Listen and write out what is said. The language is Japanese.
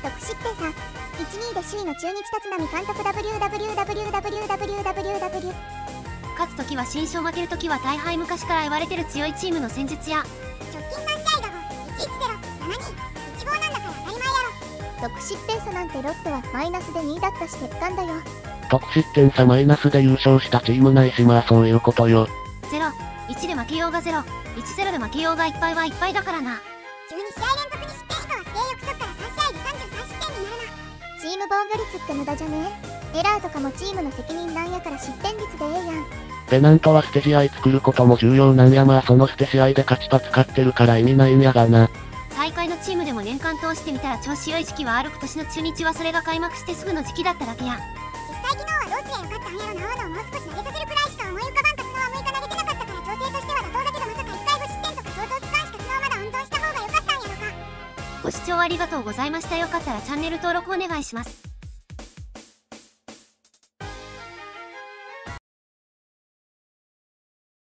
得失点差。1、2で首位の中日立浪監督 WWWWWWW。 勝つときは新勝、負けるときは大敗。昔から言われてる強いチームの戦術や、 直近3試合だもん。110、7-2、1-5なんだから当たり前やろ。得失点差なんてロッテはマイナスで2位だったし欠陥だよ。 得失点差マイナスで優勝したチームないし、まあそういうことよ。 0、1で負けようが0、1-0で負けようがいっぱいはいっぱいだからな。 12試合連続に失点以下は性欲そっから3試合で33失点になるな。チーム防御率って無駄じゃねえ。エラーとかもチームの責任なんやから失点率でええやん。 ペナントは捨て試合作ることも重要なんや。まあその捨て試合で勝ちパ使ってるから意味ないんやがな。 最下位のチームでも年間通してみたら調子良い時期はある。今年の中日はそれが開幕してすぐの時期だっただけや。 実際昨日はどうすりゃよかったんやろな。大野をもう少し投げさせるくらいしか思い浮かばんか。角は6日投げてなかったから調整としては妥当だけど、まさか1回5失点とか相当期間しか角はまだ温存した方が良かったんやろか。 ご視聴ありがとうございました。よかったらチャンネル登録お願いします。